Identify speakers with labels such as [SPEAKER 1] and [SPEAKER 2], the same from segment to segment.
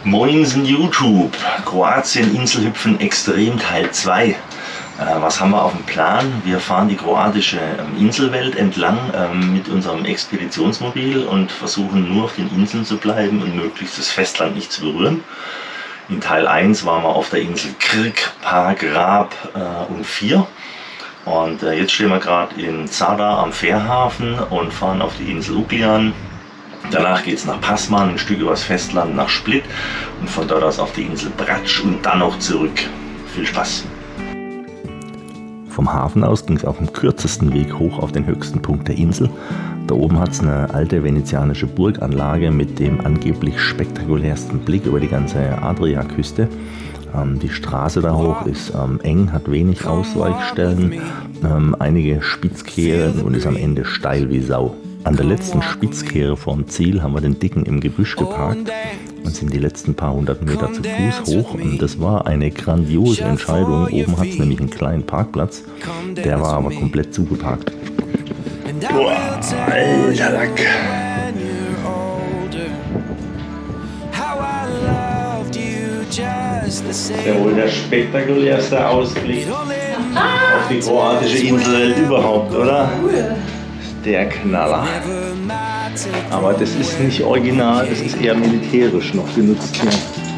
[SPEAKER 1] Moinsen YouTube, Kroatien Inselhüpfen Extrem Teil 2. Was haben wir auf dem Plan? Wir fahren die kroatische Inselwelt entlang mit unserem Expeditionsmobil und versuchen nur auf den Inseln zu bleiben und möglichst das Festland nicht zu berühren. In Teil 1 waren wir auf der Insel Krk, Grab und 4. Und jetzt stehen wir gerade in Zadar am Fährhafen und fahren auf die Insel Ugljan. Danach geht es nach Pasman, ein Stück übers Festland nach Split und von dort aus auf die Insel Brač und dann noch zurück. Viel Spaß!
[SPEAKER 2] Vom Hafen aus ging es auf dem kürzesten Weg hoch auf den höchsten Punkt der Insel. Da oben hat es eine alte venezianische Burganlage mit dem angeblich spektakulärsten Blick über die ganze Adriaküste. Die Straße da hoch ist eng, hat wenig Ausweichstellen, einige Spitzkehren und ist am Ende steil wie Sau. An der letzten Spitzkehre vorm Ziel haben wir den Dicken im Gebüsch geparkt und sind die letzten paar hundert Meter zu Fuß hoch. Und das war eine grandiose Entscheidung. Oben hat es nämlich einen kleinen Parkplatz, der war aber komplett zugeparkt.
[SPEAKER 1] Boah, alter Lack! Das ist ja wohl der spektakulärste Ausblick auf die kroatische Inselwelt überhaupt, oder? Der Knaller. Aber das ist nicht original, das ist eher militärisch noch genutzt hier.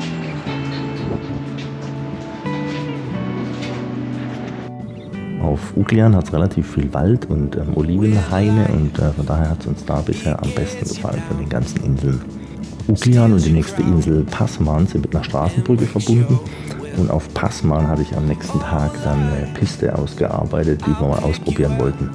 [SPEAKER 2] Auf Ugljan hat es relativ viel Wald und Olivenhaine und von daher hat es uns da bisher am besten gefallen von den ganzen Inseln. Ugljan und die nächste Insel Pasman sind mit einer Straßenbrücke verbunden und auf Pasman hatte ich am nächsten Tag dann eine Piste ausgearbeitet, die wir mal ausprobieren wollten.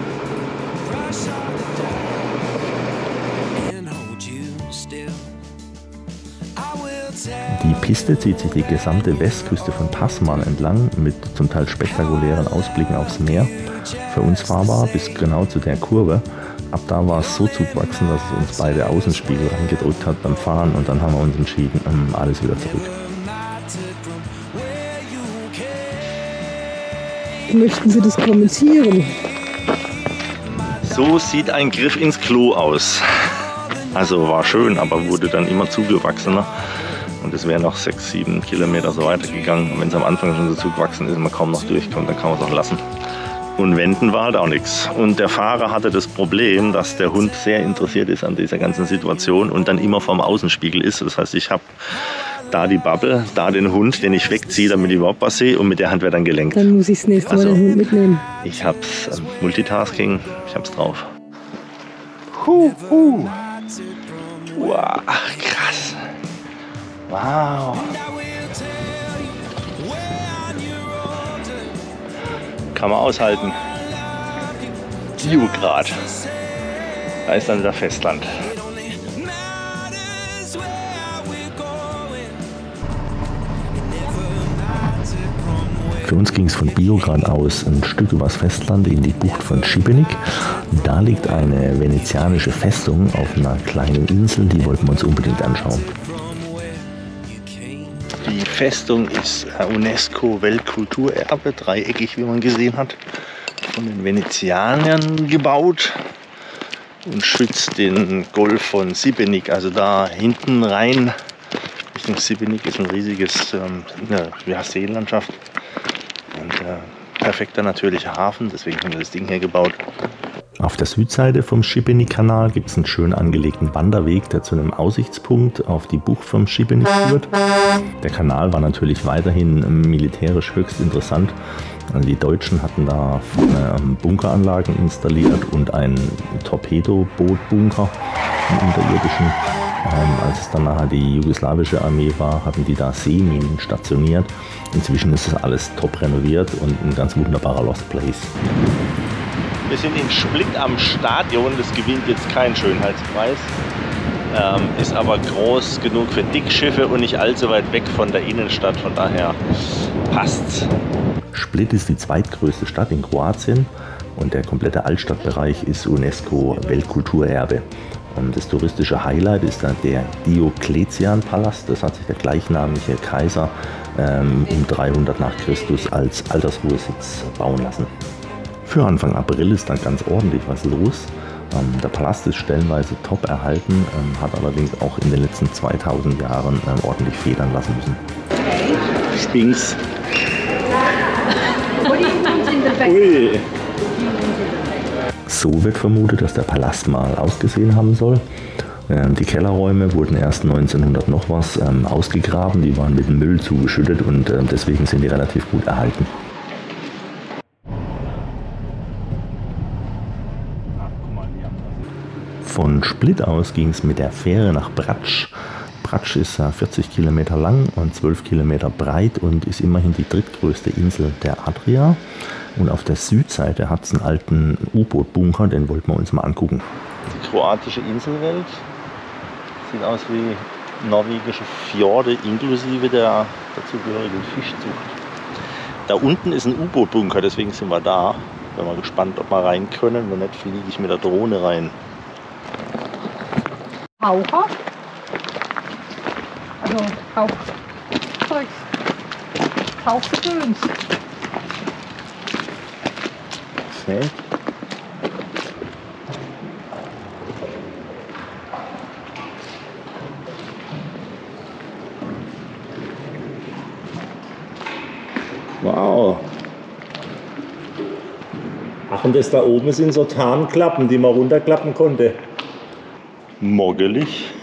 [SPEAKER 2] Die Piste zieht sich die gesamte Westküste von Pasman entlang mit zum Teil spektakulären Ausblicken aufs Meer. Für uns fahrbar bis genau zu der Kurve. Ab da war es so zugewachsen, dass es uns beide Außenspiegel reingedrückt hat beim Fahren und dann haben wir uns entschieden, alles wieder zurück.
[SPEAKER 3] Möchten Sie das kommentieren?
[SPEAKER 1] So sieht ein Griff ins Klo aus. Also war schön, aber wurde dann immer zugewachsener. Und es wäre noch 6-7 Kilometer so weitergegangen. Und wenn es am Anfang schon so zugewachsen ist und man kaum noch durchkommt, dann kann man es auch lassen. Und wenden war halt auch nichts. Und der Fahrer hatte das Problem, dass der Hund sehr interessiert ist an dieser ganzen Situation und dann immer vorm Außenspiegel ist. Das heißt, ich habe da die Bubble, da den Hund, den ich wegziehe, damit ich überhaupt was sehe und mit der Hand wird dann gelenkt.
[SPEAKER 3] Dann muss ich das nächste Mal den Hund mitnehmen.
[SPEAKER 1] Ich hab's Multitasking, ich hab's drauf. Wow, krass. Wow. Kann man aushalten. Grad. Da ist dann wieder Festland.
[SPEAKER 2] Für uns ging es von Biograd aus ein Stück übers Festland in die Bucht von Šibenik. Da liegt eine venezianische Festung auf einer kleinen Insel, die wollten wir uns unbedingt anschauen.
[SPEAKER 1] Die Festung ist UNESCO-Weltkulturerbe, dreieckig, wie man gesehen hat, von den Venezianern gebaut und schützt den Golf von Šibenik. Also da hinten rein Richtung Šibenik ist ein riesiges Seenlandschaft und perfekter natürlicher Hafen, deswegen haben wir das Ding hier gebaut.
[SPEAKER 2] Auf der Südseite vom Šibenik-Kanal gibt es einen schön angelegten Wanderweg, der zu einem Aussichtspunkt auf die Bucht vom Šibenik führt. Der Kanal war natürlich weiterhin militärisch höchst interessant. Also die Deutschen hatten da Bunkeranlagen installiert und einen Torpedobootbunker, einen unterirdischen. Als es dann nachher die jugoslawische Armee war, hatten die da Seeminen stationiert. Inzwischen ist das alles top renoviert und ein ganz wunderbarer Lost Place.
[SPEAKER 1] Wir sind in Split am Stadion, das gewinnt jetzt keinen Schönheitspreis, ist aber groß genug für Dickschiffe und nicht allzu weit weg von der Innenstadt, von daher passt's.
[SPEAKER 2] Split ist die zweitgrößte Stadt in Kroatien und der komplette Altstadtbereich ist UNESCO-Weltkulturerbe. Das touristische Highlight ist dann der Diokletian-Palast, das hat sich der gleichnamige Kaiser um 300 nach Christus als Altersruhesitz bauen lassen. Für Anfang April ist da ganz ordentlich was los. Der Palast ist stellenweise top erhalten, hat allerdings auch in den letzten 2000 Jahren ordentlich federn lassen müssen.
[SPEAKER 1] Spinks.
[SPEAKER 2] Ui. So wird vermutet, dass der Palast mal ausgesehen haben soll. Die Kellerräume wurden erst 1900 noch was ausgegraben, die waren mit Müll zugeschüttet und deswegen sind die relativ gut erhalten. Von Split aus ging es mit der Fähre nach Brač. Brač ist 40 Kilometer lang und 12 Kilometer breit und ist immerhin die drittgrößte Insel der Adria. Und auf der Südseite hat es einen alten U-Boot-Bunker, den wollten wir uns mal angucken.
[SPEAKER 1] Die kroatische Inselwelt sieht aus wie norwegische Fjorde inklusive der dazugehörigen Fischzucht. Da unten ist ein U-Boot-Bunker, deswegen sind wir da. Bin mal gespannt, ob wir rein können. Wenn nicht, fliege ich mit der Drohne rein.
[SPEAKER 3] Taucher? Also Tauchzeug. Tauchgedöns.
[SPEAKER 1] Okay. Wow. Ach, und das da oben sind so Tarnklappen, die man runterklappen konnte. Moggelig.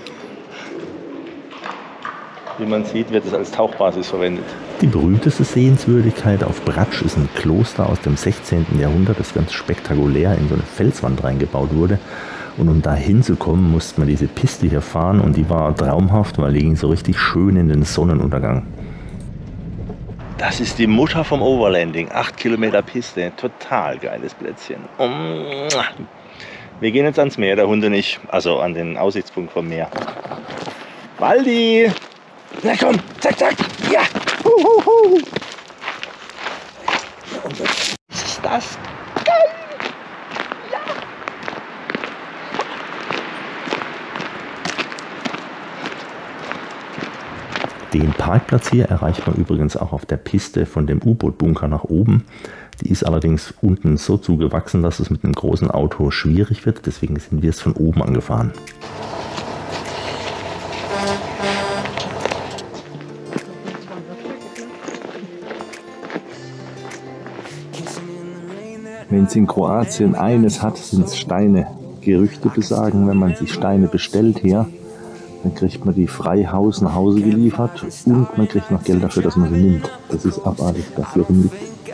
[SPEAKER 1] Wie man sieht, wird es als Tauchbasis verwendet.
[SPEAKER 2] Die berühmteste Sehenswürdigkeit auf Brač ist ein Kloster aus dem 16. Jahrhundert, das ganz spektakulär in so eine Felswand reingebaut wurde. Und um da hinzukommen, musste man diese Piste hier fahren und die war traumhaft, weil die ging so richtig schön in den Sonnenuntergang.
[SPEAKER 1] Das ist die Mutter vom Overlanding. 8 Kilometer Piste. Total geiles Plätzchen. Wir gehen jetzt ans Meer, der Hund und ich. Also an den Aussichtspunkt vom Meer. Waldi! Na komm, zack, zack! Ja! Was ist das? Geil! Ja!
[SPEAKER 2] Den Parkplatz hier erreicht man übrigens auch auf der Piste von dem U-Boot-Bunker nach oben. Die ist allerdings unten so zugewachsen, dass es mit einem großen Auto schwierig wird. Deswegen sind wir es von oben angefahren.
[SPEAKER 4] Wenn es in Kroatien eines hat, sind es Steine. Gerüchte besagen, wenn man sich Steine bestellt hier, dann kriegt man die frei Haus nach Hause geliefert und man kriegt noch Geld dafür, dass man sie nimmt. Das ist abartig, dafür nicht.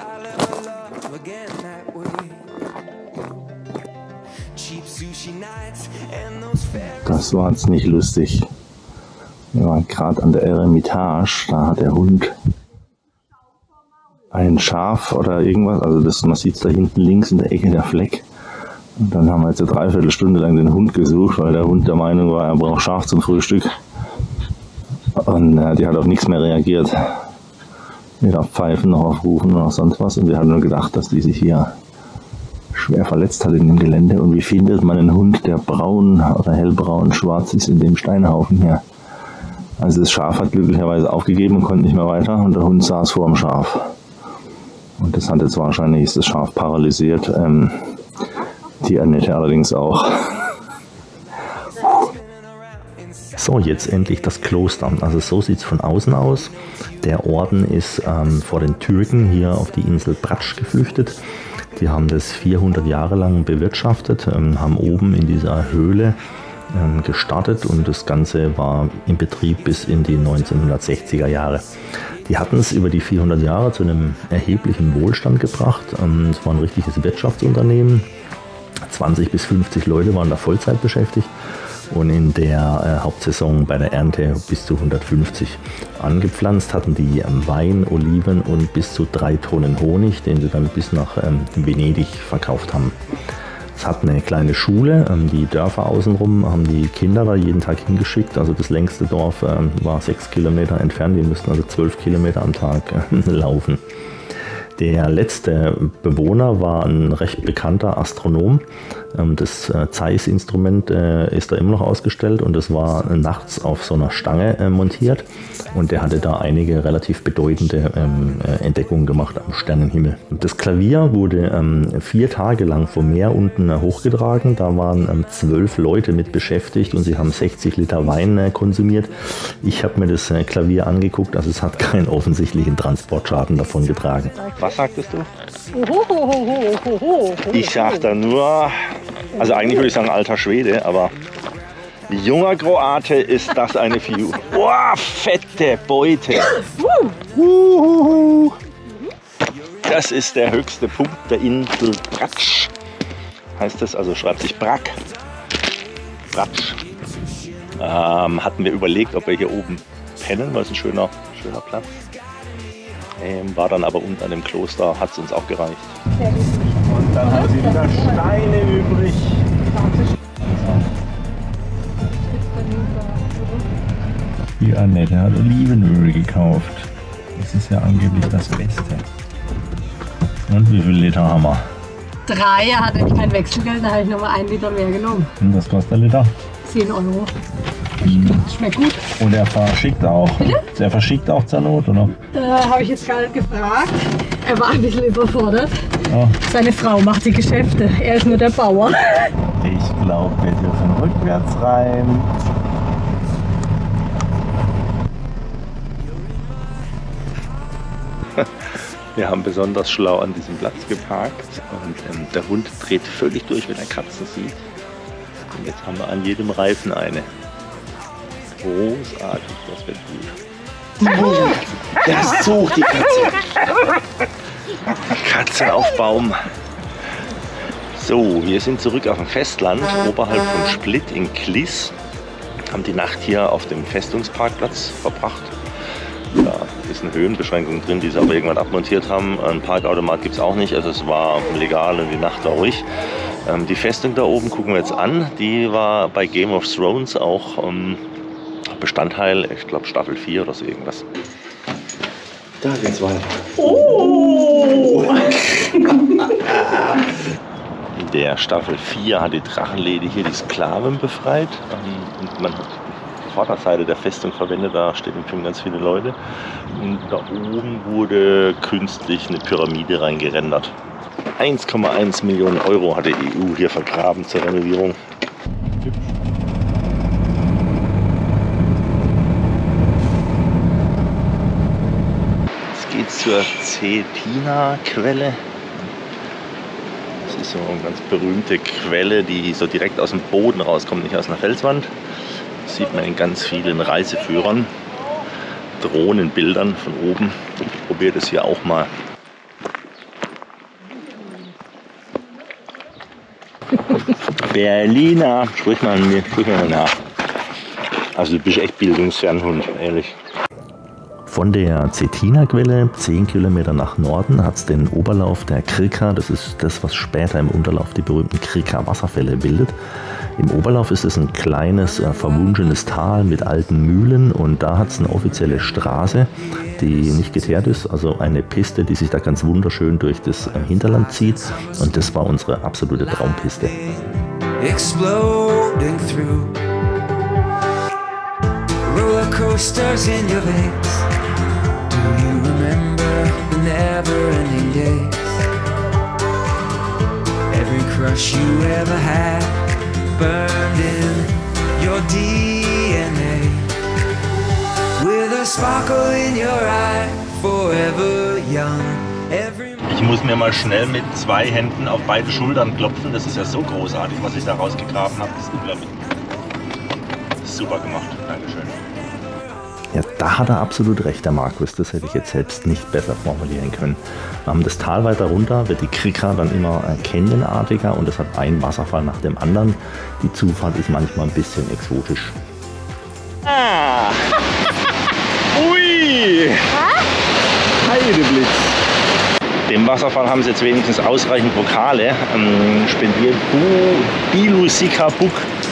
[SPEAKER 4] Das war jetzt nicht lustig. Wir waren gerade an der Eremitage, da hat der Hund ein Schaf oder irgendwas, also man sieht es da hinten links in der Ecke, der Fleck. Und dann haben wir jetzt eine Dreiviertelstunde lang den Hund gesucht, weil der Hund der Meinung war, er braucht Schaf zum Frühstück. Und die hat auf nichts mehr reagiert. Weder auf Pfeifen noch auf Rufen noch sonst was. Und wir haben nur gedacht, dass die sich hier schwer verletzt hat in dem Gelände. Und wie findet man einen Hund, der braun oder hellbraun schwarz ist in dem Steinhaufen hier? Also das Schaf hat glücklicherweise aufgegeben und konnte nicht mehr weiter und der Hund saß vor dem Schaf. Und das hat jetzt wahrscheinlich, ist das Schaf paralysiert. Die Annette allerdings auch.
[SPEAKER 2] So, jetzt endlich das Kloster. Also so sieht es von außen aus. Der Orden ist vor den Türken hier auf die Insel Brač geflüchtet. Die haben das 400 Jahre lang bewirtschaftet, haben oben in dieser Höhle gestartet und das Ganze war in Betrieb bis in die 1960er Jahre. Die hatten es über die 400 Jahre zu einem erheblichen Wohlstand gebracht. Es war ein richtiges Wirtschaftsunternehmen. 20 bis 50 Leute waren da Vollzeit beschäftigt und in der Hauptsaison bei der Ernte bis zu 150. Angepflanzt hatten die Wein, Oliven und bis zu 3 Tonnen Honig, den sie dann bis nach Venedig verkauft haben. Es hat eine kleine Schule, die Dörfer außenrum haben die Kinder da jeden Tag hingeschickt. Also das längste Dorf war 6 Kilometer entfernt, die mussten also 12 Kilometer am Tag laufen. Der letzte Bewohner war ein recht bekannter Astronom, Das Zeiss-Instrument ist da immer noch ausgestellt und das war nachts auf so einer Stange montiert und der hatte da einige relativ bedeutende Entdeckungen gemacht am Sternenhimmel. Das Klavier wurde 4 Tage lang vom Meer unten hochgetragen, da waren 12 Leute mit beschäftigt und sie haben 60 Liter Wein konsumiert. Ich habe mir das Klavier angeguckt, also es hat keinen offensichtlichen Transportschaden davon getragen.
[SPEAKER 1] Was sagtest du? Ich sag da nur, also eigentlich würde ich sagen alter Schwede, aber junger Kroate ist das eine Figur. Boah, fette Beute. Das ist der höchste Punkt der Insel Brač. Heißt das, also schreibt sich Brak. Brač. Hatten wir überlegt, ob wir hier oben pennen, weil es ein schöner Platz. War dann aber unten an dem Kloster, hat es uns auch gereicht. Und dann haben sie wieder Steine übrig.
[SPEAKER 2] Die Annette hat Olivenöl gekauft. Das ist ja angeblich das Beste. Und wie viel Liter haben wir?
[SPEAKER 3] 3, er hat nämlich kein Wechselgeld, da habe ich nochmal 1 Liter mehr genommen.
[SPEAKER 2] Und was kostet der Liter?
[SPEAKER 3] 10 €. Schmeckt gut.
[SPEAKER 2] Und er verschickt auch?
[SPEAKER 3] Bitte?
[SPEAKER 2] Der verschickt auch zur Not, oder?
[SPEAKER 3] Habe ich jetzt gar nicht gefragt. Er war ein bisschen überfordert.
[SPEAKER 2] Ja.
[SPEAKER 3] Seine Frau macht die Geschäfte, er ist nur der Bauer.
[SPEAKER 2] Ich glaube, wir dürfen rückwärts rein.
[SPEAKER 1] Wir haben besonders schlau an diesem Platz geparkt und der Hund dreht völlig durch, wenn er Katzen sieht. Und jetzt haben wir an jedem Reifen eine. Großartig, das wird gut. Der sucht die Katze. Katze auf Baum. So, wir sind zurück auf dem Festland, oberhalb von Split in Klis. Haben die Nacht hier auf dem Festungsparkplatz verbracht. Da ist eine Höhenbeschränkung drin, die sie aber irgendwann abmontiert haben. Ein Parkautomat gibt es auch nicht, also es war legal und die Nacht war ruhig. Die Festung da oben gucken wir jetzt an. Die war bei Game of Thrones auch Bestandteil, ich glaube Staffel 4 oder so irgendwas. Da geht's weiter. Oh! In der Staffel 4 hat die Drachenlady hier die Sklaven befreit. Und man hat die Vorderseite der Festung verwendet, da stehen schon ganz viele Leute. Und da oben wurde künstlich eine Pyramide reingerendert. 1,1 Millionen € hat die EU hier vergraben zur Renovierung. Jetzt geht's zur Cetina-Quelle. Das ist so eine ganz berühmte Quelle, die so direkt aus dem Boden rauskommt, nicht aus einer Felswand. Das sieht man in ganz vielen Reiseführern, Drohnenbildern von oben. Ich probiere das hier auch mal. Berliner, sprich mal nach. Also du bist echt bildungsfern, Hund, ehrlich.
[SPEAKER 2] Von der Cetina-Quelle 10 Kilometer nach Norden hat es den Oberlauf der Krka. Das ist das, was später im Unterlauf die berühmten Krka-Wasserfälle bildet. Im Oberlauf ist es ein kleines, verwunschenes Tal mit alten Mühlen und da hat es eine offizielle Straße, die nicht geteert ist, also eine Piste, die sich da ganz wunderschön durch das Hinterland zieht und das war unsere absolute Traumpiste.
[SPEAKER 5] Exploding through roller coasters in your veins. Do you remember the never-ending days? Every crush you ever had burned in your DNA. With a sparkle in your eye, forever young.
[SPEAKER 1] Ich muss mir mal schnell mit 2 Händen auf beide Schultern klopfen. Das ist ja so großartig, was ich da rausgegraben habe. Das ist unglaublich. Super gemacht. Dankeschön.
[SPEAKER 2] Ja, da hat er absolut recht, der Markus. Das hätte ich jetzt selbst nicht besser formulieren können. Das Tal weiter runter wird die Krka dann immer canyonartiger und es hat einen Wasserfall nach dem anderen. Die Zufahrt ist manchmal ein bisschen exotisch.
[SPEAKER 1] Ah! Ui! Heideblitz! Dem Wasserfall haben sie jetzt wenigstens ausreichend Vokale spendiert. Bilusika Buk,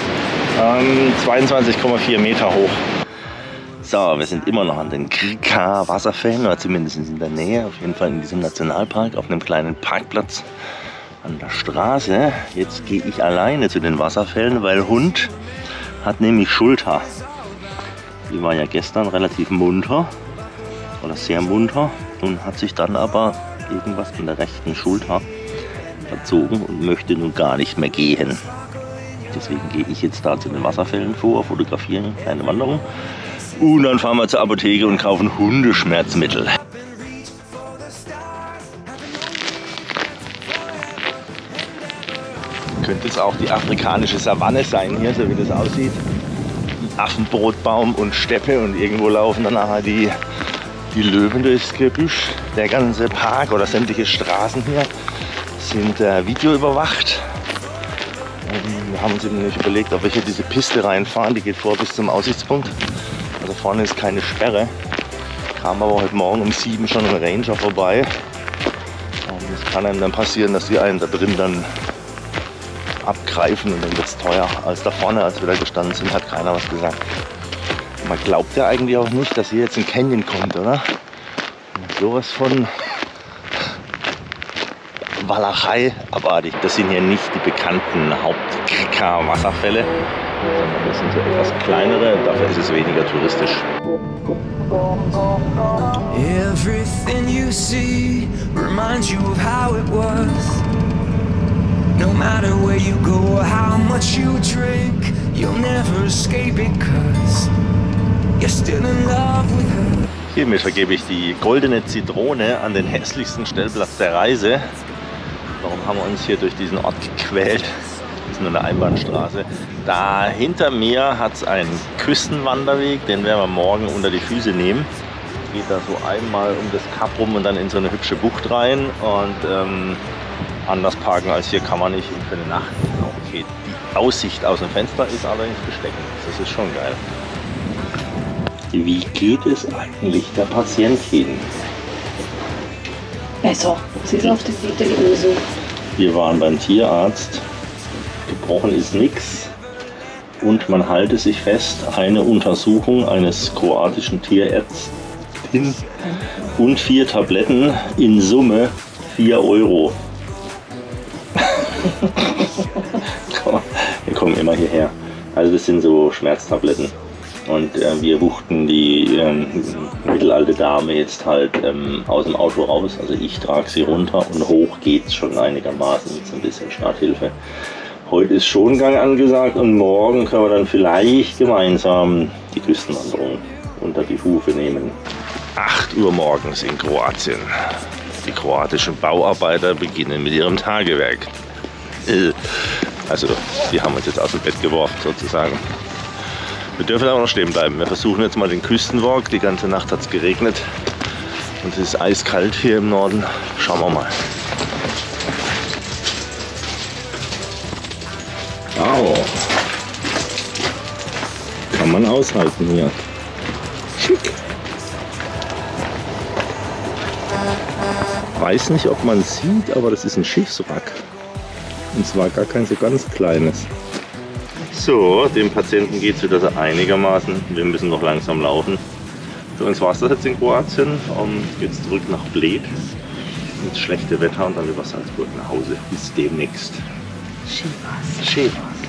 [SPEAKER 1] 22,4 Meter hoch. So, wir sind immer noch an den Krka Wasserfällen, oder zumindest in der Nähe, auf jeden Fall in diesem Nationalpark, auf einem kleinen Parkplatz. an der Straße. Jetzt gehe ich alleine zu den Wasserfällen, weil Hund hat nämlich Schulter. Die war ja gestern relativ munter oder sehr munter und hat sich dann aber irgendwas in der rechten Schulter verzogen und möchte nun gar nicht mehr gehen. Deswegen gehe ich jetzt da zu den Wasserfällen vor, fotografiere eine kleine Wanderung und dann fahren wir zur Apotheke und kaufen Hundeschmerzmittel. Könnte es auch die afrikanische Savanne sein hier, so wie das aussieht. Affenbrotbaum und Steppe und irgendwo laufen dann nachher die Löwen durchs Gebüsch. Der ganze Park oder sämtliche Straßen hier sind videoüberwacht. Wir haben uns eben nicht überlegt, ob wir hier diese Piste reinfahren, die geht vor bis zum Aussichtspunkt. Also vorne ist keine Sperre. Kam aber heute Morgen um 7 schon ein Ranger vorbei. Und es kann einem dann passieren, dass die einen da drin dann abgreifen und dann wird es teuer. Als da vorne, als wir da gestanden sind, hat keiner was gesagt. Man glaubt ja eigentlich auch nicht, dass hier jetzt ein Canyon kommt, oder? Sowas von Walachei, aber das sind hier nicht die bekannten Haupt-Wasserfälle, sondern das sind so etwas kleinere, dafür ist es weniger touristisch.
[SPEAKER 5] Everything you see reminds you of how it was. No matter where you go or how much you drink, you'll never escape it 'cause you're still in love with her.
[SPEAKER 1] Hiermit vergebe ich die goldene Zitrone an den hässlichsten Stellplatz der Reise. Warum haben wir uns hier durch diesen Ort gequält? Das ist nur eine Einbahnstraße. Da hinter mir hat es einen Küstenwanderweg, den werden wir morgen unter die Füße nehmen. Geht da so einmal um das Kap rum und dann in so eine hübsche Bucht rein. Und anders parken als hier kann man nicht. Und für eine Nacht okay. Die Aussicht aus dem Fenster ist allerdings besteckend. Das ist schon geil. Wie geht es eigentlich der Patientin?
[SPEAKER 3] Besser. Sie ist auf dem Weg der Lösung.
[SPEAKER 1] Wir waren beim Tierarzt. Gebrochen ist nichts. Und man halte sich fest, eine Untersuchung eines kroatischen Tierärztin und 4 Tabletten, in Summe 4 €. Wir kommen immer hierher. Also das sind so Schmerztabletten. Und wir wuchten die mittelalte Dame jetzt halt aus dem Auto raus. Also ich trage sie runter und hoch geht es schon einigermaßen mit so ein bisschen Starthilfe. Heute ist Schongang angesagt und morgen können wir dann vielleicht gemeinsam die Küstenwanderung unter die Hufe nehmen. 8 Uhr morgens in Kroatien. Die kroatischen Bauarbeiter beginnen mit ihrem Tagewerk. Also die haben uns jetzt aus dem Bett geworfen sozusagen. Wir dürfen aber noch stehen bleiben. Wir versuchen jetzt mal den Küstenwalk. Die ganze Nacht hat es geregnet und es ist eiskalt hier im Norden. Schauen wir mal. Wow. Kann man aushalten hier. Schick. Weiß nicht, ob man es sieht, aber das ist ein Schiffswrack. Und zwar gar kein so ganz kleines. So, dem Patienten geht es wieder so einigermaßen. Wir müssen noch langsam laufen. Für uns war es das jetzt in Kroatien. Jetzt zurück nach Bled. Ins schlechte Wetter und dann über Salzburg nach Hause. Bis demnächst.
[SPEAKER 3] Schön war's.
[SPEAKER 1] Schön war's.